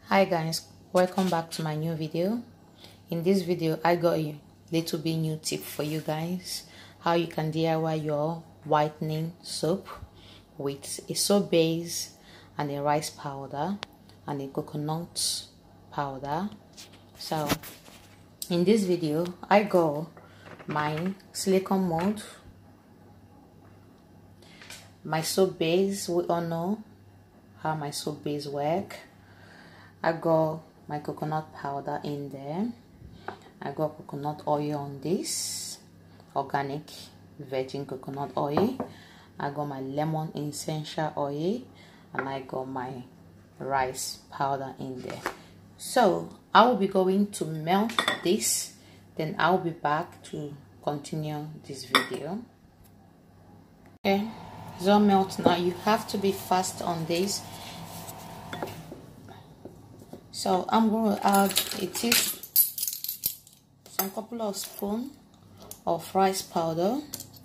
Hi guys, welcome back to my new video. In this video I got a little bit new tip for you guys, how you can DIY your whitening soap with a soap base and a rice powder and a coconut powder. So in this video I got my silicone mold, my soap base. We all know how my soap base work. I got my coconut powder in there. I got coconut oil on this, organic virgin coconut oil. I got my lemon essential oil, and I got my rice powder in there. So I will be going to melt this, then I'll be back to continue this video. Okay, it's all melt now. You have to be fast on this. So I'm going to add some couple of spoons of rice powder.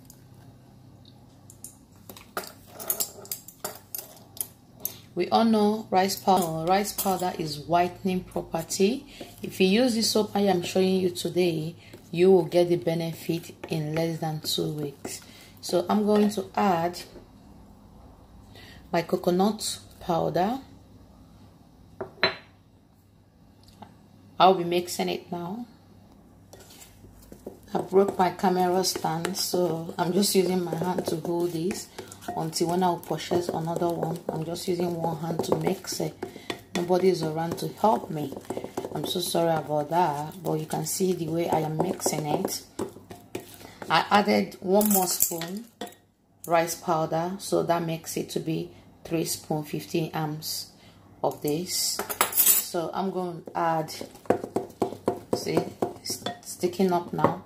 We all know rice powder is whitening property. If you use the soap I am showing you today, you will get the benefit in less than 2 weeks. So I'm going to add my coconut powder. I'll be mixing it now. I broke my camera stand, so I'm just using my hand to hold this until when I'll purchase another one. I'm just using one hand to mix it. Nobody is around to help me. I'm so sorry about that, but you can see the way I am mixing it. I added 1 more spoon rice powder, so that makes it to be 3 spoons, 15 ounces of this. So I'm going to add, see, it's sticking up now.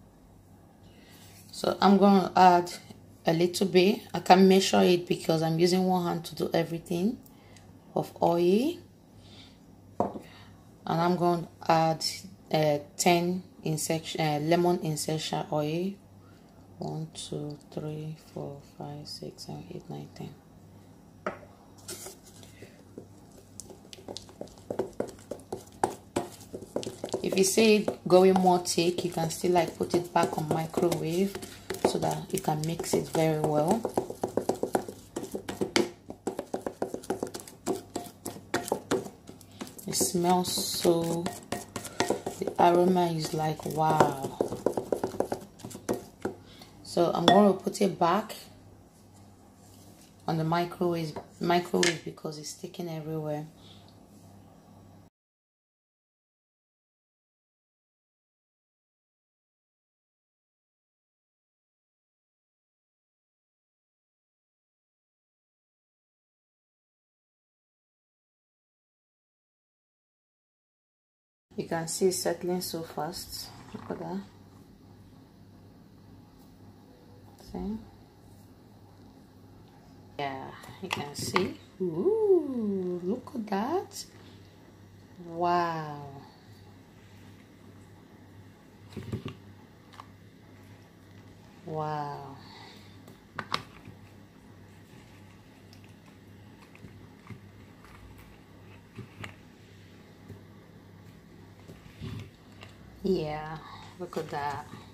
So I'm going to add a little bit. I can measure it because I'm using one hand to do everything, of oil. And I'm going to add 10 lemon essential oil. 1, 2, 3, 4, 5, 6, 7, 8, 9, 10. If you see it going more thick, you can still like put it back on microwave so that you can mix it very well. It smells so, the aroma is like wow. So I'm going to put it back on the microwave because it's sticking everywhere. You can see it's settling so fast. Look at that. See? Yeah, you can see. Ooh, look at that. Wow. Wow. Yeah, look at that.